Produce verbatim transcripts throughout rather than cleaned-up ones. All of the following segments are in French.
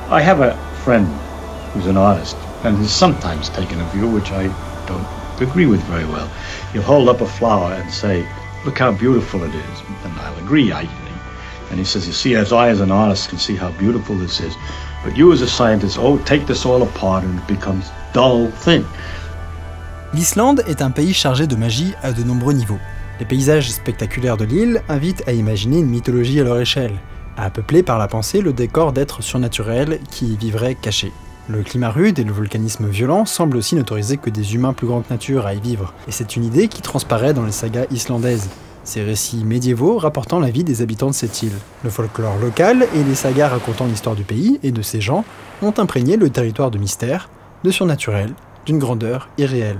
I have a friend who's an artist, and he's sometimes taken a view which I don't agree with very well. He'll hold up a flower and say, look how beautiful it is, and I'll agree, I and he says, you see, as I as an artist can see how beautiful this is, but you as a scientist, oh, take this all apart and it becomes a dull thing. L'Islande est un pays chargé de magie à de nombreux niveaux. Les paysages spectaculaires de l'île invitent à imaginer une mythologie à leur échelle, à peupler par la pensée le décor d'êtres surnaturels qui y vivraient cachés. Le climat rude et le volcanisme violent semblent aussi n'autoriser que des humains plus grands que nature à y vivre, et c'est une idée qui transparaît dans les sagas islandaises, ces récits médiévaux rapportant la vie des habitants de cette île. Le folklore local et les sagas racontant l'histoire du pays et de ses gens ont imprégné le territoire de mystère, de surnaturel, d'une grandeur irréelle.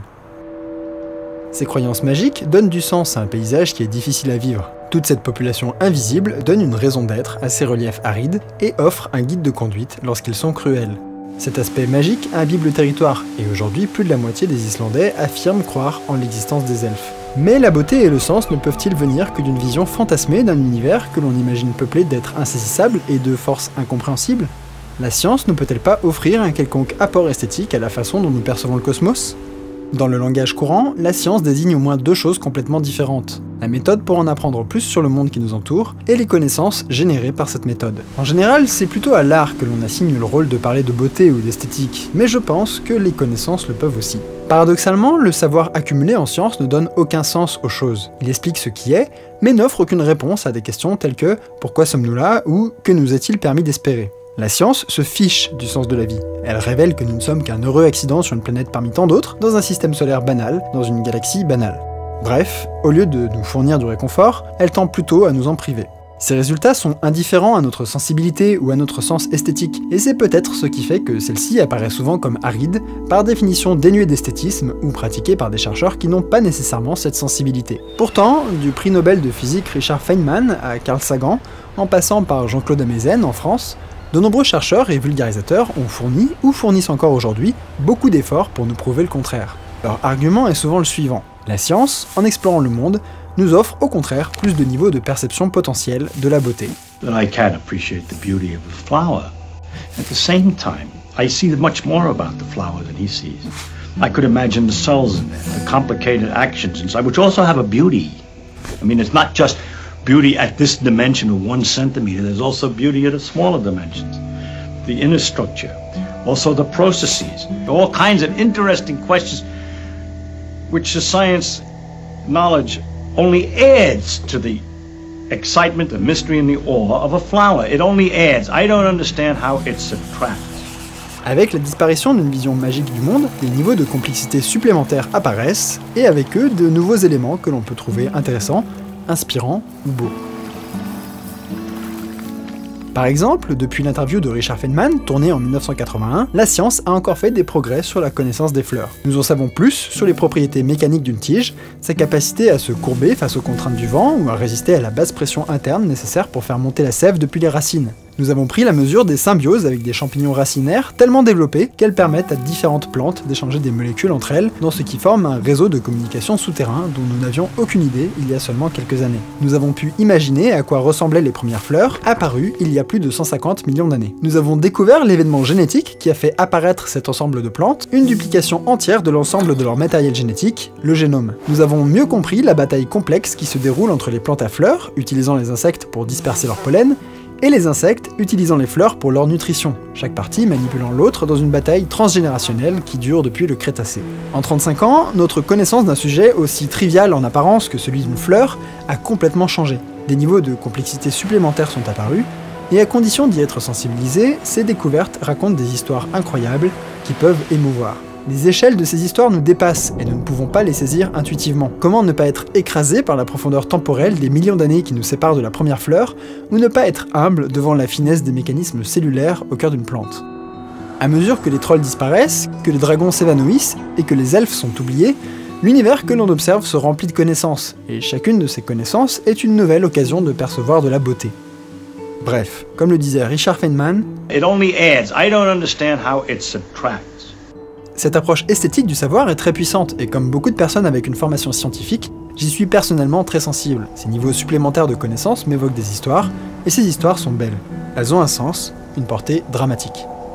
Ces croyances magiques donnent du sens à un paysage qui est difficile à vivre. Toute cette population invisible donne une raison d'être à ces reliefs arides et offre un guide de conduite lorsqu'ils sont cruels. Cet aspect magique imbibe le territoire, et aujourd'hui plus de la moitié des Islandais affirment croire en l'existence des elfes. Mais la beauté et le sens ne peuvent-ils venir que d'une vision fantasmée d'un univers que l'on imagine peuplé d'êtres insaisissables et de forces incompréhensibles? La science ne peut-elle pas offrir un quelconque apport esthétique à la façon dont nous percevons le cosmos? Dans le langage courant, la science désigne au moins deux choses complètement différentes. La méthode pour en apprendre plus sur le monde qui nous entoure, et les connaissances générées par cette méthode. En général, c'est plutôt à l'art que l'on assigne le rôle de parler de beauté ou d'esthétique, mais je pense que les connaissances le peuvent aussi. Paradoxalement, le savoir accumulé en science ne donne aucun sens aux choses. Il explique ce qui est, mais n'offre aucune réponse à des questions telles que « Pourquoi sommes-nous là ?» ou « Que nous est-il permis d'espérer ?» La science se fiche du sens de la vie. Elle révèle que nous ne sommes qu'un heureux accident sur une planète parmi tant d'autres, dans un système solaire banal, dans une galaxie banale. Bref, au lieu de nous fournir du réconfort, elle tend plutôt à nous en priver. Ces résultats sont indifférents à notre sensibilité ou à notre sens esthétique, et c'est peut-être ce qui fait que celle-ci apparaît souvent comme aride, par définition dénuée d'esthétisme, ou pratiquée par des chercheurs qui n'ont pas nécessairement cette sensibilité. Pourtant, du prix Nobel de physique Richard Feynman à Carl Sagan, en passant par Jean-Claude Amezen en France, de nombreux chercheurs et vulgarisateurs ont fourni, ou fournissent encore aujourd'hui, beaucoup d'efforts pour nous prouver le contraire. Leur argument est souvent le suivant. La science, en explorant le monde, nous offre au contraire plus de niveaux de perception potentielle de la beauté. I can appreciate the beauty of a flower. At the same time, I see much more about the flower than he sees. I could imagine the cells in it, the complicated actions inside, which also have a beauty. I mean, it's not just beauty at this dimension of one centimeter, there's also beauty at a smaller dimensions. The inner structure, also the processes, all kinds of interesting questions which the science knowledge only adds to the excitement, the mystery, and the awe of a flower. It only adds. I don't understand how it subtracts. Avec la disparition d'une vision magique du monde, des niveaux de complexité supplémentaires apparaissent, et avec eux de nouveaux éléments que l'on peut trouver intéressants, inspirants ou beaux. Par exemple, depuis l'interview de Richard Feynman, tournée en mille neuf cent quatre-vingt-un, la science a encore fait des progrès sur la connaissance des fleurs. Nous en savons plus sur les propriétés mécaniques d'une tige, sa capacité à se courber face aux contraintes du vent ou à résister à la basse pression interne nécessaire pour faire monter la sève depuis les racines. Nous avons pris la mesure des symbioses avec des champignons racinaires tellement développés qu'elles permettent à différentes plantes d'échanger des molécules entre elles dans ce qui forme un réseau de communication souterrain dont nous n'avions aucune idée il y a seulement quelques années. Nous avons pu imaginer à quoi ressemblaient les premières fleurs, apparues il y a plus de cent cinquante millions d'années. Nous avons découvert l'événement génétique qui a fait apparaître cet ensemble de plantes, une duplication entière de l'ensemble de leur matériel génétique, le génome. Nous avons mieux compris la bataille complexe qui se déroule entre les plantes à fleurs, utilisant les insectes pour disperser leur pollen, et les insectes utilisant les fleurs pour leur nutrition, chaque partie manipulant l'autre dans une bataille transgénérationnelle qui dure depuis le Crétacé. En trente-cinq ans, notre connaissance d'un sujet aussi trivial en apparence que celui d'une fleur a complètement changé. Des niveaux de complexité supplémentaires sont apparus, et à condition d'y être sensibilisé, ces découvertes racontent des histoires incroyables qui peuvent émouvoir. Les échelles de ces histoires nous dépassent et nous ne pouvons pas les saisir intuitivement. Comment ne pas être écrasé par la profondeur temporelle des millions d'années qui nous séparent de la première fleur, ou ne pas être humble devant la finesse des mécanismes cellulaires au cœur d'une plante? À mesure que les trolls disparaissent, que les dragons s'évanouissent et que les elfes sont oubliés, l'univers que l'on observe se remplit de connaissances, et chacune de ces connaissances est une nouvelle occasion de percevoir de la beauté. Bref, comme le disait Richard Feynman, It only adds. I don't understand how it subtracts. Cette approche esthétique du savoir est très puissante, et comme beaucoup de personnes avec une formation scientifique, j'y suis personnellement très sensible. Ces niveaux supplémentaires de connaissances m'évoquent des histoires, et ces histoires sont belles. Elles ont un sens, une portée dramatique.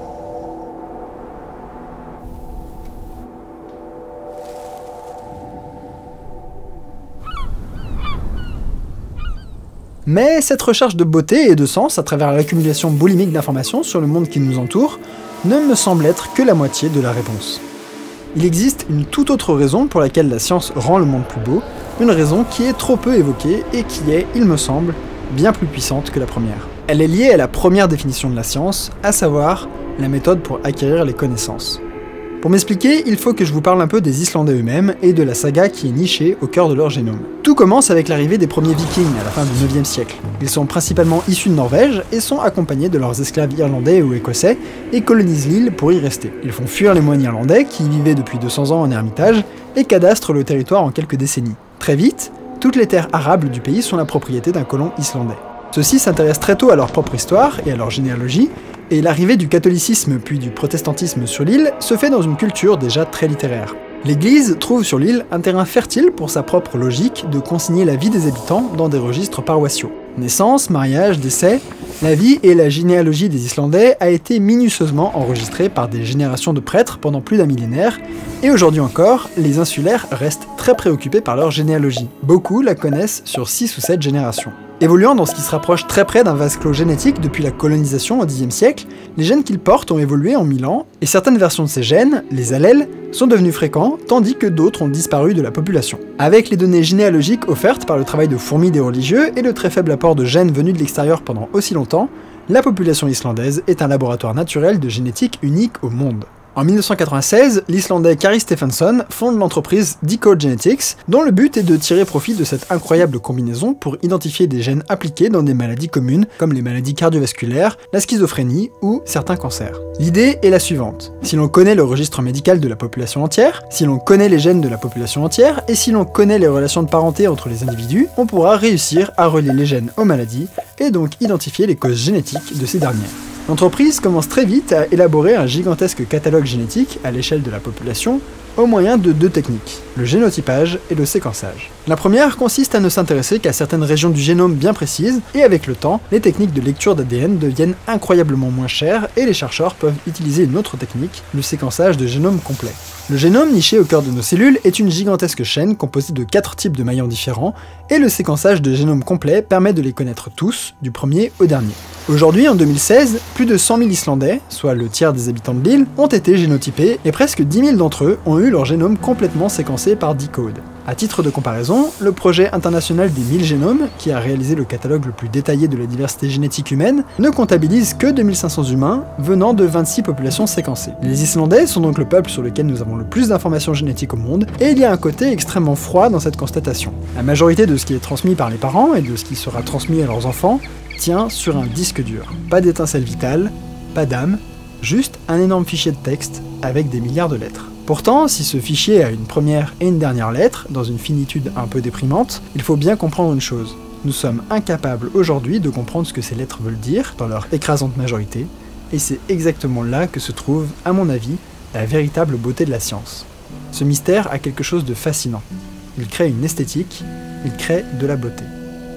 Mais cette recherche de beauté et de sens à travers l'accumulation boulimique d'informations sur le monde qui nous entoure ne me semble être que la moitié de la réponse. Il existe une toute autre raison pour laquelle la science rend le monde plus beau, une raison qui est trop peu évoquée et qui est, il me semble, bien plus puissante que la première. Elle est liée à la première définition de la science, à savoir la méthode pour acquérir les connaissances. Pour m'expliquer, il faut que je vous parle un peu des Islandais eux-mêmes et de la saga qui est nichée au cœur de leur génome. Tout commence avec l'arrivée des premiers Vikings à la fin du neuvième siècle. Ils sont principalement issus de Norvège et sont accompagnés de leurs esclaves irlandais ou écossais et colonisent l'île pour y rester. Ils font fuir les moines irlandais qui y vivaient depuis deux cents ans en ermitage et cadastrent le territoire en quelques décennies. Très vite, toutes les terres arables du pays sont la propriété d'un colon islandais. Ceux-ci s'intéressent très tôt à leur propre histoire et à leur généalogie, et l'arrivée du catholicisme puis du protestantisme sur l'île se fait dans une culture déjà très littéraire. L'Église trouve sur l'île un terrain fertile pour sa propre logique de consigner la vie des habitants dans des registres paroissiaux. Naissance, mariage, décès, la vie et la généalogie des Islandais a été minutieusement enregistrée par des générations de prêtres pendant plus d'un millénaire, et aujourd'hui encore, les insulaires restent très préoccupés par leur généalogie. Beaucoup la connaissent sur six ou sept générations. Évoluant dans ce qui se rapproche très près d'un vase clos génétique depuis la colonisation au dixième siècle, les gènes qu'ils portent ont évolué en mille ans, et certaines versions de ces gènes, les allèles, sont devenus fréquents, tandis que d'autres ont disparu de la population. Avec les données généalogiques offertes par le travail de fourmis des religieux et le très faible apport de gènes venus de l'extérieur pendant aussi longtemps, la population islandaise est un laboratoire naturel de génétique unique au monde. En mille neuf cent quatre-vingt-seize, l'Islandais Kari Stephenson fonde l'entreprise Decode Genetics, dont le but est de tirer profit de cette incroyable combinaison pour identifier des gènes appliqués dans des maladies communes comme les maladies cardiovasculaires, la schizophrénie ou certains cancers. L'idée est la suivante. Si l'on connaît le registre médical de la population entière, si l'on connaît les gènes de la population entière, et si l'on connaît les relations de parenté entre les individus, on pourra réussir à relier les gènes aux maladies et donc identifier les causes génétiques de ces dernières. L'entreprise commence très vite à élaborer un gigantesque catalogue génétique à l'échelle de la population au moyen de deux techniques, le génotypage et le séquençage. La première consiste à ne s'intéresser qu'à certaines régions du génome bien précises, et avec le temps, les techniques de lecture d'A D N deviennent incroyablement moins chères et les chercheurs peuvent utiliser une autre technique, le séquençage de génome complet. Le génome niché au cœur de nos cellules est une gigantesque chaîne composée de quatre types de maillons différents, et le séquençage de génome complet permet de les connaître tous, du premier au dernier. Aujourd'hui, en deux mille seize, plus de cent mille Islandais, soit le tiers des habitants de l'île, ont été génotypés, et presque dix mille d'entre eux ont eu leur génome complètement séquencé par Decode. À titre de comparaison, le projet international des mille génomes, qui a réalisé le catalogue le plus détaillé de la diversité génétique humaine, ne comptabilise que deux mille cinq cents humains venant de vingt-six populations séquencées. Les Islandais sont donc le peuple sur lequel nous avons le plus d'informations génétiques au monde, et il y a un côté extrêmement froid dans cette constatation. La majorité de ce qui est transmis par les parents et de ce qui sera transmis à leurs enfants tient sur un disque dur. Pas d'étincelle vitale, pas d'âme, juste un énorme fichier de texte avec des milliards de lettres. Pourtant, si ce fichier a une première et une dernière lettre, dans une finitude un peu déprimante, il faut bien comprendre une chose. Nous sommes incapables aujourd'hui de comprendre ce que ces lettres veulent dire, dans leur écrasante majorité, et c'est exactement là que se trouve, à mon avis, la véritable beauté de la science. Ce mystère a quelque chose de fascinant. Il crée une esthétique, il crée de la beauté.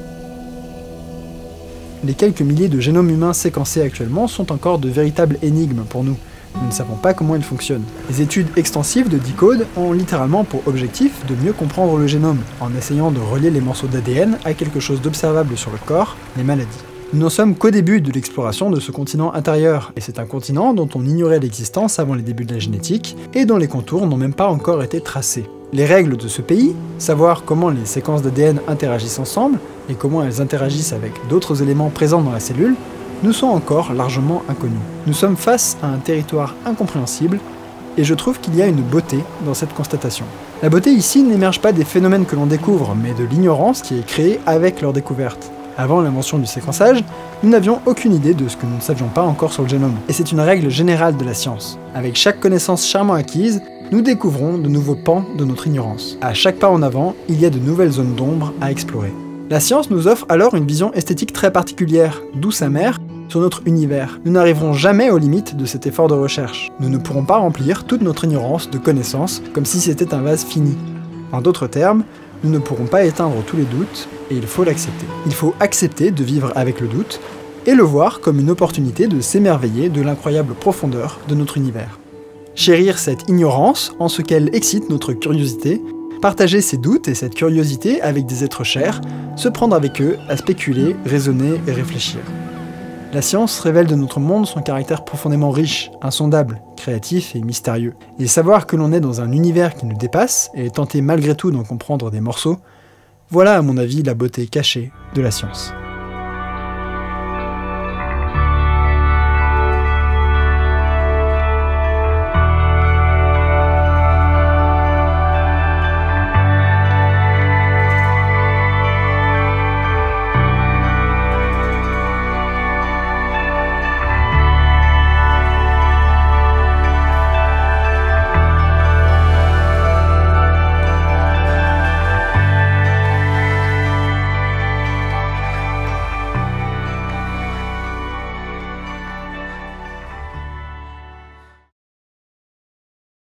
Les quelques milliers de génomes humains séquencés actuellement sont encore de véritables énigmes pour nous. Nous ne savons pas comment ils fonctionnent. Les études extensives de Decode ont littéralement pour objectif de mieux comprendre le génome, en essayant de relier les morceaux d'A D N à quelque chose d'observable sur le corps, les maladies. Nous n'en sommes qu'au début de l'exploration de ce continent intérieur, et c'est un continent dont on ignorait l'existence avant les débuts de la génétique, et dont les contours n'ont même pas encore été tracés. Les règles de ce pays, savoir comment les séquences d'A D N interagissent ensemble, et comment elles interagissent avec d'autres éléments présents dans la cellule, nous sont encore largement inconnus. Nous sommes face à un territoire incompréhensible, et je trouve qu'il y a une beauté dans cette constatation. La beauté ici n'émerge pas des phénomènes que l'on découvre, mais de l'ignorance qui est créée avec leur découverte. Avant l'invention du séquençage, nous n'avions aucune idée de ce que nous ne savions pas encore sur le génome. Et c'est une règle générale de la science. Avec chaque connaissance charmant acquise, nous découvrons de nouveaux pans de notre ignorance. À chaque pas en avant, il y a de nouvelles zones d'ombre à explorer. La science nous offre alors une vision esthétique très particulière, douce amère, sur notre univers. Nous n'arriverons jamais aux limites de cet effort de recherche. Nous ne pourrons pas remplir toute notre ignorance de connaissances comme si c'était un vase fini. En d'autres termes, nous ne pourrons pas éteindre tous les doutes, et il faut l'accepter. Il faut accepter de vivre avec le doute, et le voir comme une opportunité de s'émerveiller de l'incroyable profondeur de notre univers. Chérir cette ignorance en ce qu'elle excite notre curiosité, Partager ses doutes et cette curiosité avec des êtres chers, se prendre avec eux à spéculer, raisonner et réfléchir. La science révèle de notre monde son caractère profondément riche, insondable, créatif et mystérieux. Et savoir que l'on est dans un univers qui nous dépasse, et tenter malgré tout d'en comprendre des morceaux, voilà à mon avis la beauté cachée de la science.